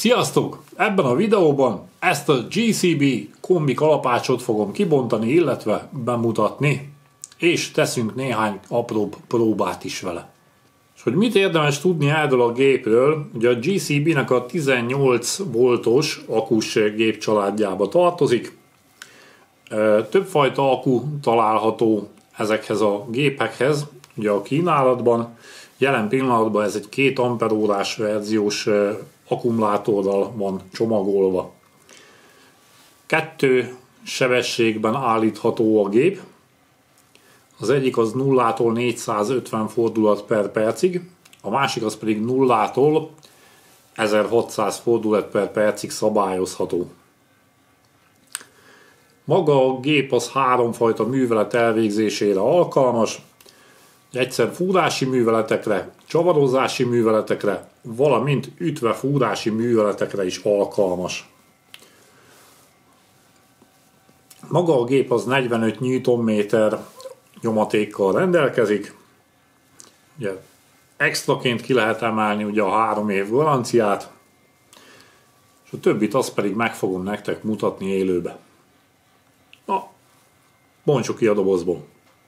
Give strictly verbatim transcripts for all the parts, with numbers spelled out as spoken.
Sziasztok! Ebben a videóban ezt a gé cé bé kombi kalapácsot fogom kibontani, illetve bemutatni, és teszünk néhány apróbb próbát is vele. És hogy mit érdemes tudni erről a gépről, ugye a gé cé bének a tizennyolc voltos akus gépcsaládjába tartozik. Többfajta akku található ezekhez a gépekhez, ugye a kínálatban. Jelen pillanatban ez egy két amperórás verziós akkumulátorral van csomagolva. Kettő sebességben állítható a gép. Az egyik az nullától négyszázötven fordulat per percig, a másik az pedig nullától ezerhatszáz fordulat per percig szabályozható. Maga a gép az háromfajta művelet elvégzésére alkalmas. Egyszer fúrási műveletekre, csavarozási műveletekre, valamint ütve fúrási műveletekre is alkalmas. Maga a gép az negyvenöt newtonméter nyomatékkal rendelkezik. Ugye, extraként ki lehet emelni ugye a három év garanciát, és a többit azt pedig meg fogom nektek mutatni élőbe. Na, bontsuk ki a dobozból.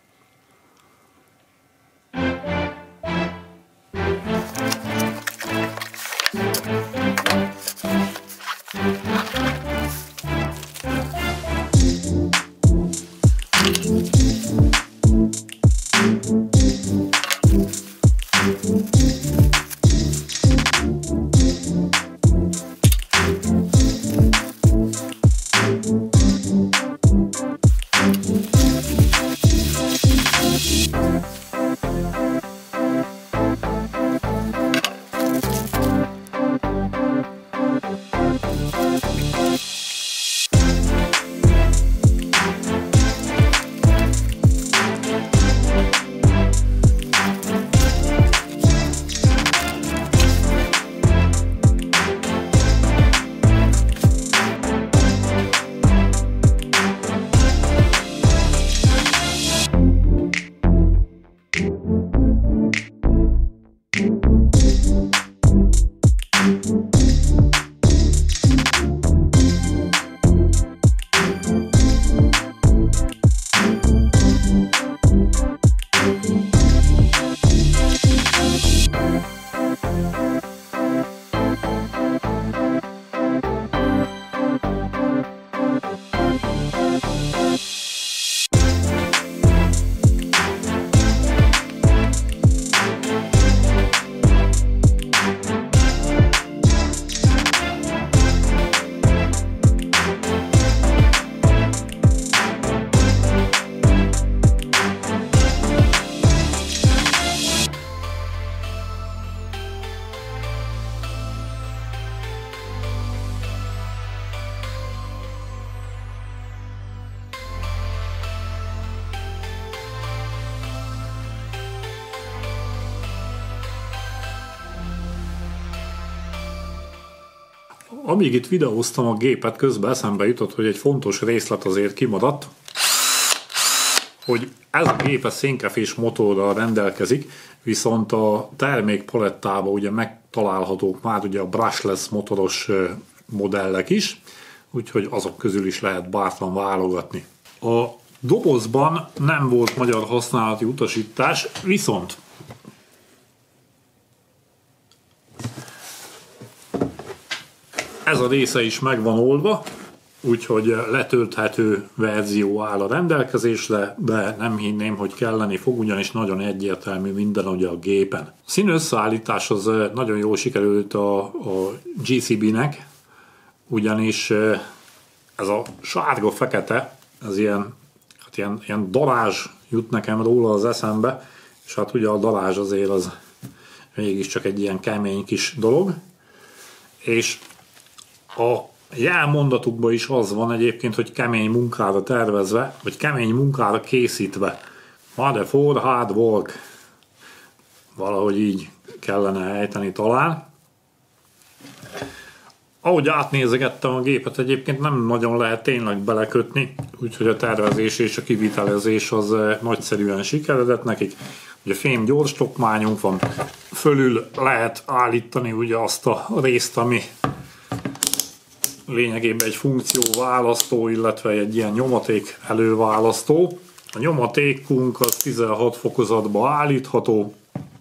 Amíg itt videóztam a gépet, közben eszembe jutott, hogy egy fontos részlet azért kimaradt, hogy ez a gép szénkefés motorral rendelkezik, viszont a termék palettában ugye megtalálhatók már ugye a brushless motoros modellek is, úgyhogy azok közül is lehet bátran válogatni. A dobozban nem volt magyar használati utasítás, viszont ez a része is meg van oldva, úgyhogy letölthető verzió áll a rendelkezésre, de nem hinném, hogy kelleni fog, ugyanis nagyon egyértelmű minden ugye a gépen. A színösszeállítás az nagyon jól sikerült a, a gé cé bének, ugyanis ez a sárga-fekete, ez ilyen, hát ilyen, ilyen darázs jut nekem róla az eszembe, és hát ugye a darázs azért az mégiscsak egy ilyen kemény kis dolog, és a jelmondatukban is az van egyébként, hogy kemény munkára tervezve, vagy kemény munkára készítve. Mother for hard work. Valahogy így kellene ejteni talán. Ahogy átnézegettem a gépet, egyébként nem nagyon lehet tényleg belekötni, úgyhogy a tervezés és a kivitelezés az nagyszerűen sikeredett nekik. Ugye fém gyors tokmányunk van, fölül lehet állítani ugye azt a részt, ami lényegében egy funkcióválasztó, illetve egy ilyen nyomaték előválasztó. A nyomatékunk az tizenhat fokozatba állítható,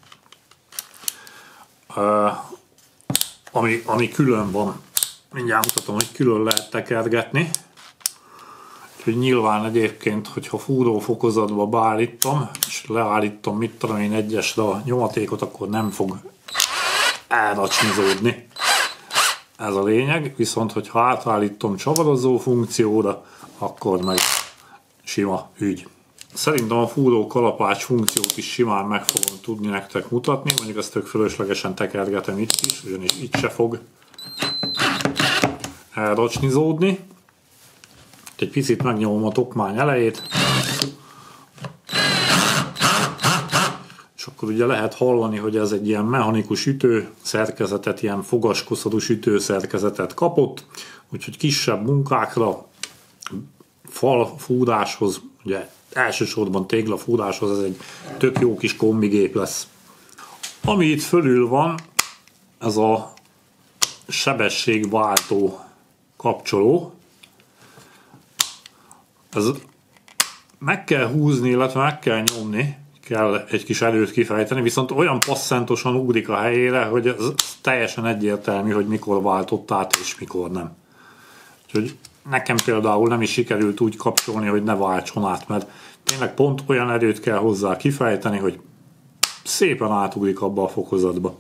ami, ami külön van. Mindjárt mutatom, hogy külön lehet tekergetni. Úgyhogy nyilván egyébként, hogyha fúró fokozatba beállítom, és leállítom, mit tudom én, egyesre a nyomatékot, akkor nem fog elracsnizódni. Ez a lényeg, viszont hogyha átállítom csavarozó funkcióra, akkor meg sima ügy. Szerintem a fúró kalapács funkciót is simán meg fogom tudni nektek mutatni, mondjuk ezt tök fölöslegesen tekergetem itt is, ugyanis itt se fog elracsnizódni. Egy picit megnyomom a tokmány elejét, és akkor ugye lehet hallani, hogy ez egy ilyen mechanikus ütő szerkezetet, ilyen fogaskoszorú ütő szerkezetet kapott, úgyhogy kisebb munkákra, falfúráshoz, ugye elsősorban téglafúráshoz ez egy tök jó kis kombigép lesz. Ami itt fölül van, ez a sebességváltó kapcsoló. Ez meg kell húzni, illetve meg kell nyomni, kell egy kis erőt kifejteni, viszont olyan passzentosan ugrik a helyére, hogy ez teljesen egyértelmű, hogy mikor váltott át és mikor nem. Úgyhogy nekem például nem is sikerült úgy kapcsolni, hogy ne váltson át, mert tényleg pont olyan erőt kell hozzá kifejteni, hogy szépen átugrik abba a fokozatba.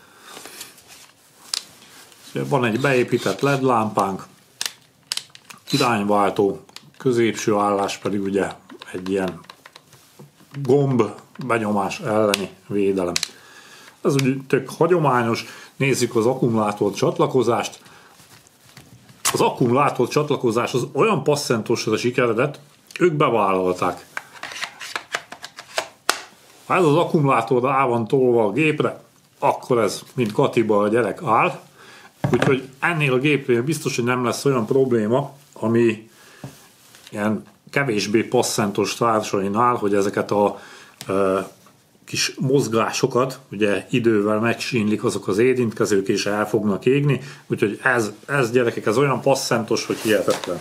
Van egy beépített el é dé lámpánk, irányváltó, középső állás pedig ugye egy ilyen gomb benyomás elleni védelem. Ez ugye tök hagyományos. Nézzük az akkumulátor csatlakozást. Az akkumulátor csatlakozás az olyan passzentosra sikeredett, ők bevállalták. Ha ez az akkumulátor rá van tolva a gépre, akkor ez, mint Katiba a gyerek áll. Úgyhogy ennél a gépnél biztos, hogy nem lesz olyan probléma, ami ilyen kevésbé passzentos társainál, hogy ezeket a e, kis mozgásokat ugye idővel megsínlik azok az érintkezők, és el fognak égni. Úgyhogy ez, ez gyerekek, ez olyan passzentos, hogy hihetetlen.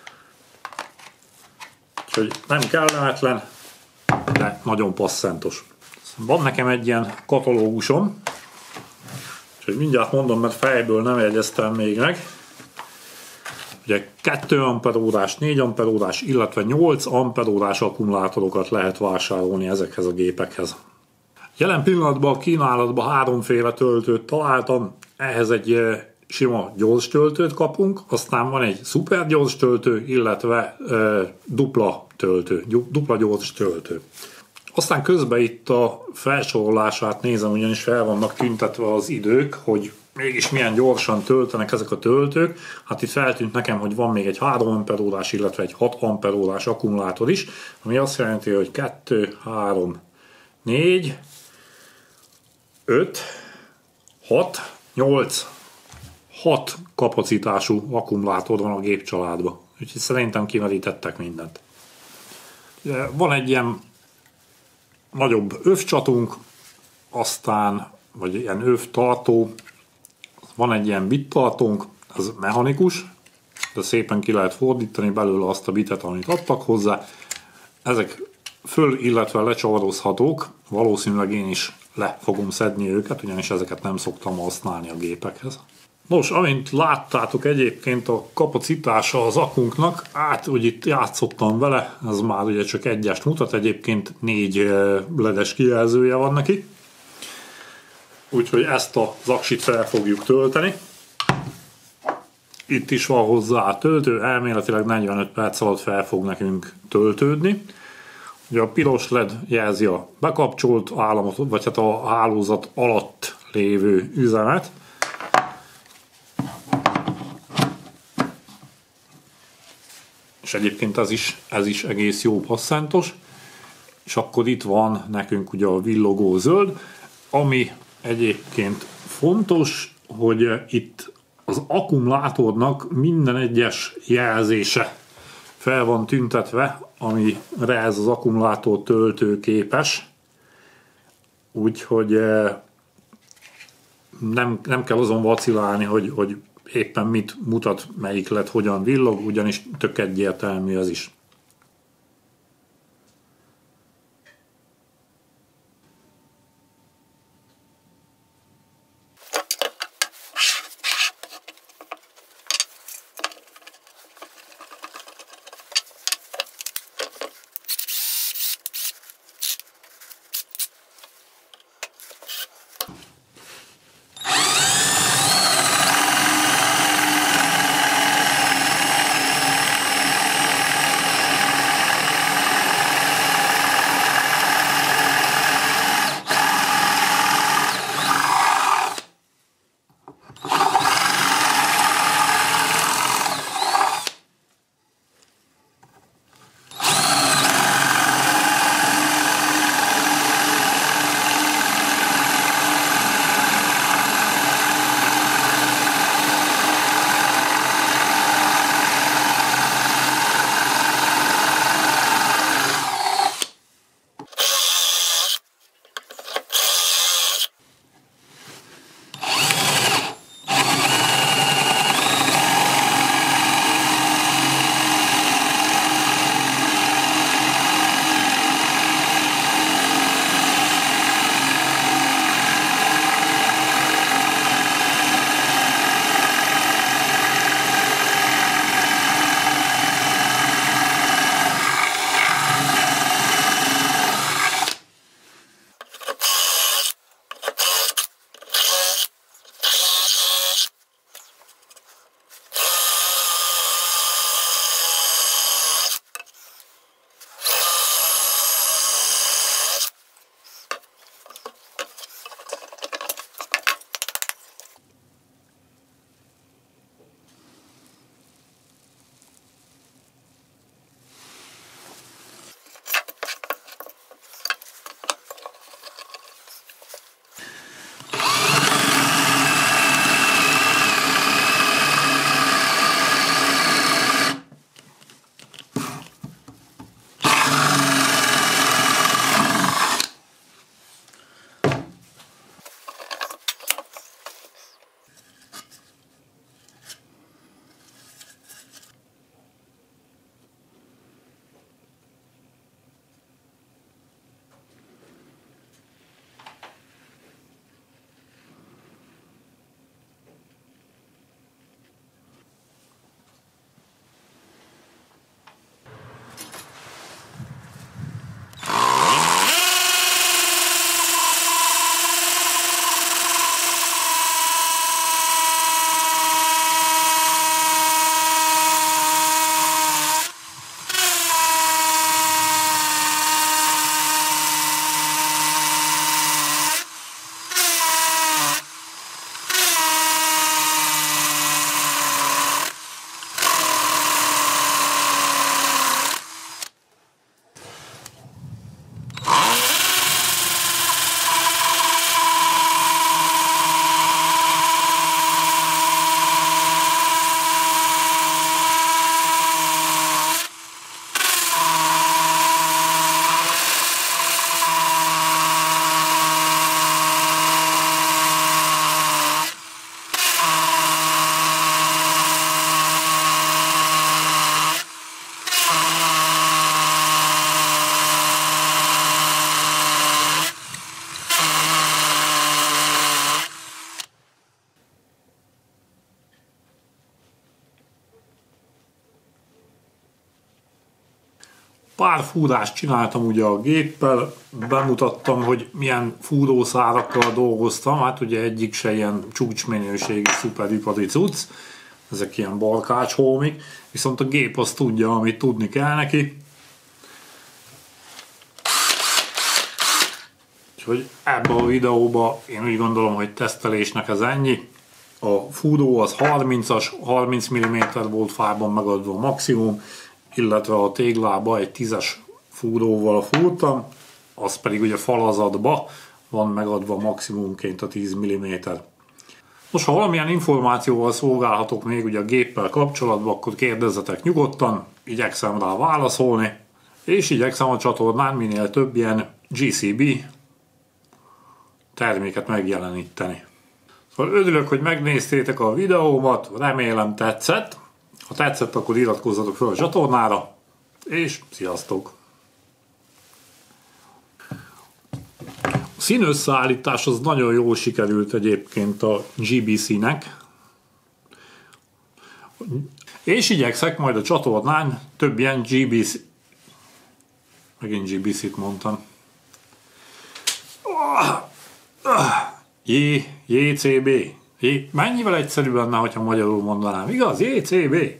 Úgyhogy nem kellemetlen, de nagyon passzentos. Van nekem egy ilyen katalógusom, úgyhogy mindjárt mondom, mert fejből nem jegyeztem még meg. Ugye kettő amperórás, négy amperórás, illetve nyolc amperórás akkumulátorokat lehet vásárolni ezekhez a gépekhez. Jelen pillanatban a kínálatban háromféle töltőt találtam, ehhez egy sima gyors töltőt kapunk, aztán van egy szuper gyors töltő, illetve e, dupla töltő, dupla gyors töltő. Aztán közben itt a felsorolását nézem, ugyanis fel vannak tüntetve az idők, hogy mégis milyen gyorsan töltenek ezek a töltők. Hát itt feltűnt nekem, hogy van még egy három amperórás, illetve egy hat amperórás akkumulátor is, ami azt jelenti, hogy kettő, három, négy, öt, hat, nyolc, hat kapacitású akkumulátor van a gépcsaládban. Úgyhogy szerintem kimerítettek mindent. Van egy ilyen nagyobb övcsatunk, aztán, vagy ilyen övtartó, van egy ilyen bittartónk, ez mechanikus, de szépen ki lehet fordítani belőle azt a bitet, amit adtak hozzá. Ezek föl, illetve lecsavarozhatók, valószínűleg én is le fogom szedni őket, ugyanis ezeket nem szoktam használni a gépekhez. Nos, amint láttátok egyébként a kapacitása az akunknak, hát úgy itt játszottam vele, ez már ugye csak egyest mutat, egyébként négy ledes kijelzője van neki. Úgyhogy ezt az aksit fel fogjuk tölteni. Itt is van hozzá a töltő, elméletileg negyvenöt perc alatt fel fog nekünk töltődni. Ugye a piros led jelzi a bekapcsolt államot, vagy hát a hálózat alatt lévő üzemet. És egyébként ez is, ez is egész jó passzentos. És akkor itt van nekünk ugye a villogó zöld, ami egyébként fontos, hogy itt az akkumulátornak minden egyes jelzése fel van tüntetve, amire ez az akkumulátor töltőképes. Úgyhogy nem, nem kell azon vacilálni, hogy, hogy éppen mit mutat, melyik lett, hogyan villog, ugyanis tök egyértelmű az is. Pár fúrást csináltam ugye a géppel, bemutattam, hogy milyen fúrószárakkal dolgoztam, hát ugye egyik se ilyen csúcsminőségi szuperipari cucc, ezek ilyen barkácshómik, viszont a gép azt tudja, amit tudni kell neki. Úgyhogy ebben a videóban én úgy gondolom, hogy tesztelésnek ez ennyi. A fúró az harmincas, harminc milliméter volt fában megadva a maximum, illetve a téglába egy tízes fúróval fúrtam, az pedig ugye falazatba van megadva maximumként a tíz milliméter. Most ha valamilyen információval szolgálhatok még ugye a géppel kapcsolatban, akkor kérdezzetek nyugodtan, igyekszem rá válaszolni, és igyekszem a csatornán minél több ilyen gé cé bé terméket megjeleníteni. Szóval örülök, hogy megnéztétek a videómat, remélem tetszett. Ha tetszett, akkor iratkozzatok fel a csatornára, és sziasztok! A színösszeállítás az nagyon jól sikerült egyébként a gé bé cé-nek, és igyekszek majd a csatornán több ilyen gé bé cé, megint gé bé cé-t mondtam, J, jé cé bé. J, mennyivel egyszerűbb lenne, hogyha magyarul mondanám, igaz? jé cé bé.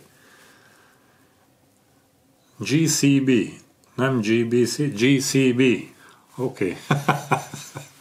gé cé bé. Nem gé bé cé, gé cé bé. Oké. Okay.